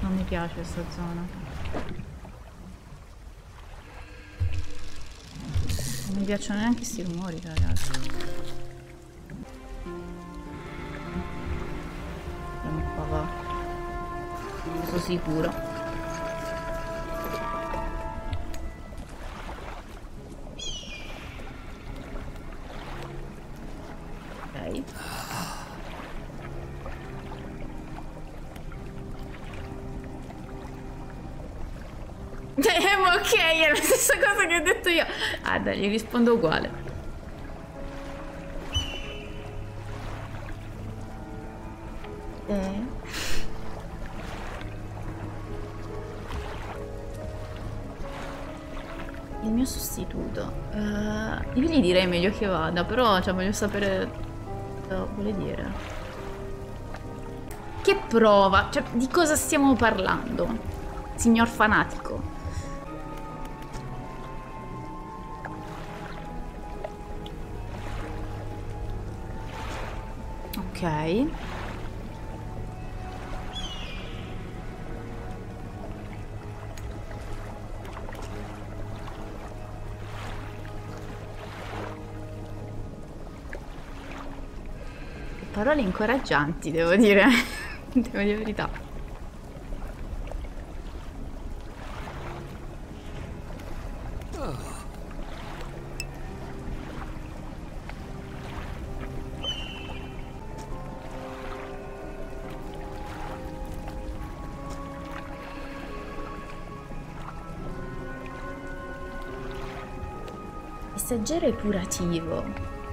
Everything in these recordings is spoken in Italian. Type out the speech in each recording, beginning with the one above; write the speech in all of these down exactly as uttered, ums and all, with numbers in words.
Non mi piace questa zona. Non mi piacciono neanche questi rumori, ragazzi. Andiamo qua, va. Sono sicuro. Ok, è la stessa cosa che ho detto io. Ah dai, gli rispondo uguale. Eh. Il mio sostituto. Uh, io gli direi meglio che vada, però cioè, voglio sapere cosa vuole dire. Che prova? Cioè, di cosa stiamo parlando? Signor fanatico. Ok. Parole incoraggianti, devo dire. Devo dire la verità. Messaggero curativo.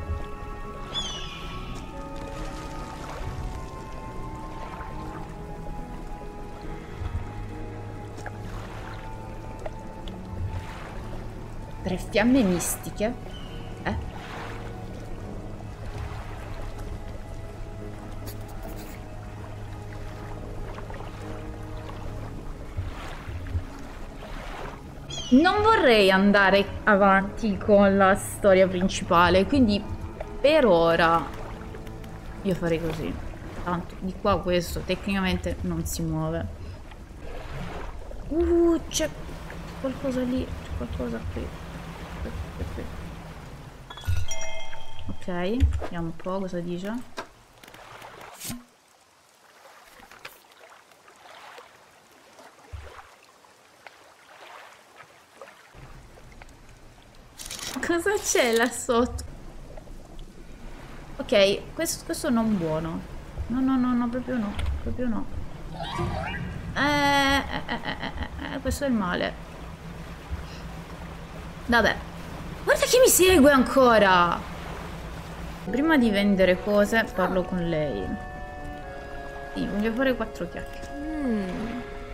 Tre fiamme mistiche. Eh? Non vorrei andare avanti con la storia principale, quindi per ora io farei così. Tanto di qua questo tecnicamente non si muove. Uh, c'è qualcosa lì, c'è qualcosa qui. Ok, vediamo un po' cosa dice. Cosa c'è là sotto? Ok, questo, questo non buono. No, no, no, no, proprio no. Proprio no. Eh, eh, eh, eh, eh, questo è il male. Vabbè. Guarda chi mi segue ancora! Prima di vendere cose parlo con lei. Sì, voglio fare quattro chiacchiere. Mm.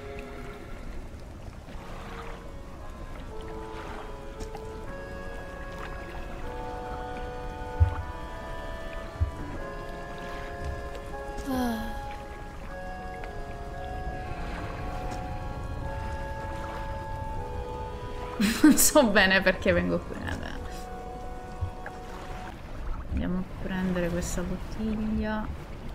Non so bene perché vengo qui. Vabbè. Andiamo a prendere questa bottiglia.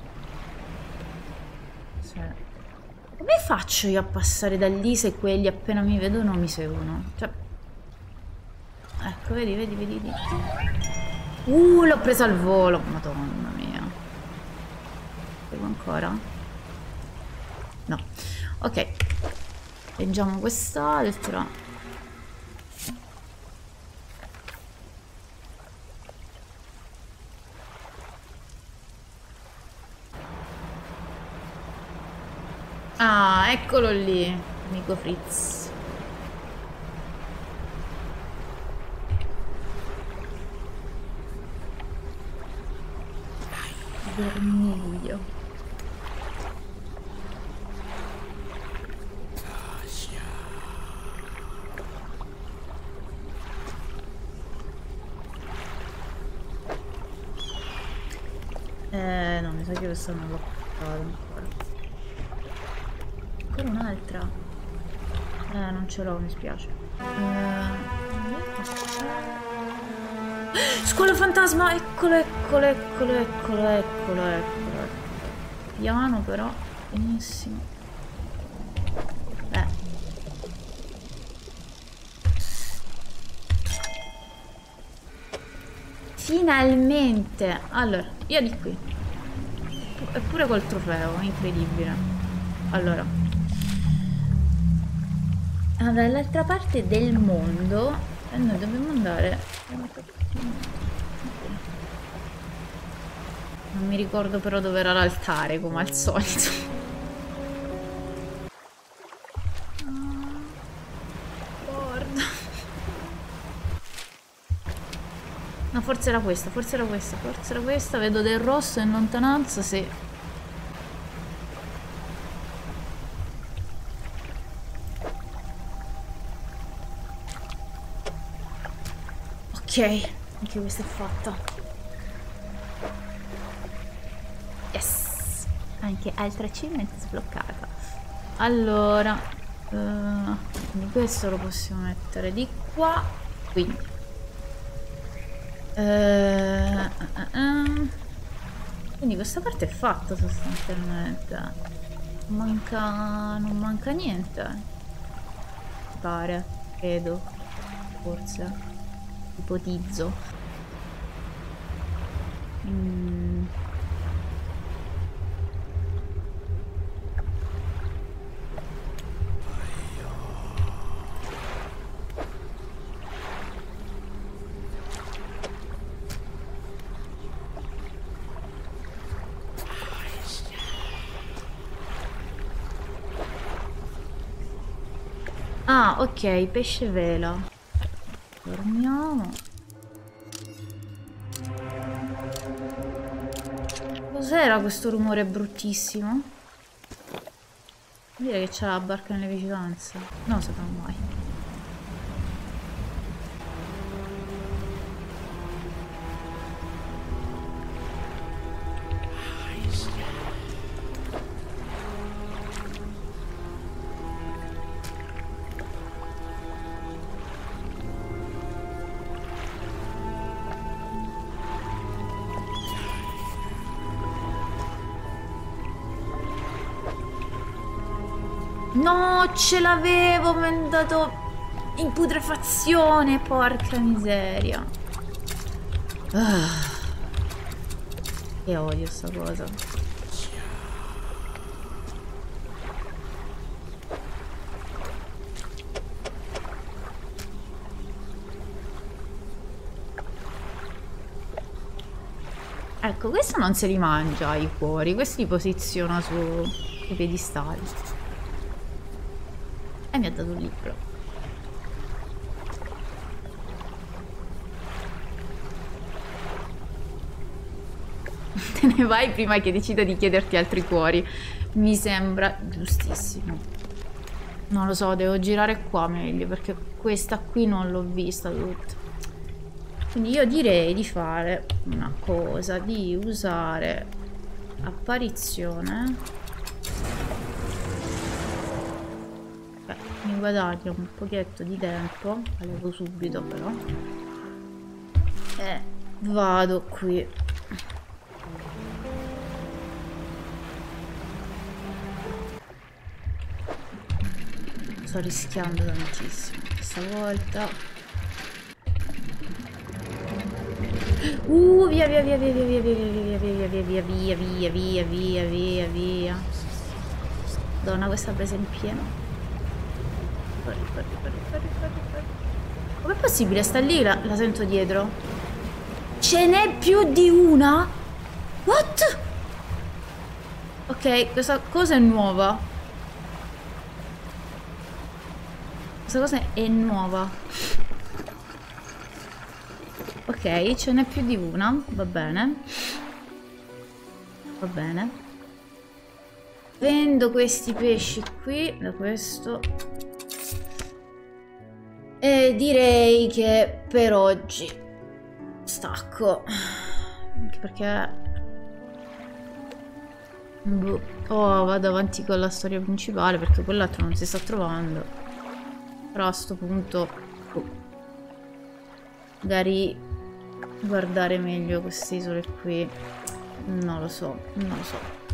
Sì. Come faccio io a passare da lì se quelli appena mi vedono mi seguono? Cioè... Ecco, vedi, vedi, vedi, vedi. Uh, l'ho presa al volo. Madonna mia. Seguo ancora? No. Ok. Leggiamo quest'altra. Ah, eccolo lì, amico Fritz. Vermiglio. Eh, no, mi sa che questo non l'ho portato ancora. Ancora un'altra. Eh, non ce l'ho, mi spiace. Eh, scuola fantasma, eccolo, eccolo, eccolo, eccolo, eccolo, eccolo. Piano però, benissimo. finalmente. Allora, via di qui. Eppure col trofeo, incredibile. Allora, ah, dall'altra parte del mondo e noi dobbiamo andare. Non mi ricordo però dove era l'altare, come al solito. No, forse era questa, forse era questa, forse era questa. Vedo del rosso in lontananza, sì. Ok, anche questa è fatta. Yes! Anche altra achievement sbloccata. Allora, uh, quindi questo lo possiamo mettere di qua. Quindi. Uh, uh, uh. Quindi questa parte è fatta sostanzialmente. Non manca, non manca niente. Mi pare, credo, forse. Ipotizzo. Mm. Ah, ok, pesce vela. Dormiamo. Cos'era questo rumore bruttissimo? Vuol dire che c'è la barca nelle vicinanze. Non lo sappiamo mai. No, ce l'avevo, mi è andato in putrefazione, porca miseria. Ah, che odio sta cosa. Ecco, questo non se li mangia i cuori, questi li posiziona sui piedistalli. E mi ha dato un libro. Te ne vai prima che decida di chiederti altri cuori. Mi sembra giustissimo. Non lo so, devo girare qua meglio, perché questa qui non l'ho vista tutta. Quindi io direi di fare una cosa, di usare apparizione. Mi guadagno un pochetto di tempo, la levo subito però, e vado qui. Sto rischiando tantissimo questa volta. Uh, via via via via via via via via via via via via via via via via via. Donna, questa presa in pieno. Com'è possibile? Sta lì, la, la sento dietro. Ce n'è più di una? What? Ok, questa cosa è nuova. Questa cosa è nuova. Ok, ce n'è più di una. Va bene. Va bene. Vendo questi pesci qui. Da questo. E direi che per oggi stacco. Anche perché boh. Oh, vado avanti con la storia principale, perché quell'altro non si sta trovando. Però a sto punto oh, magari guardare meglio queste isole qui. Non lo so, non lo so.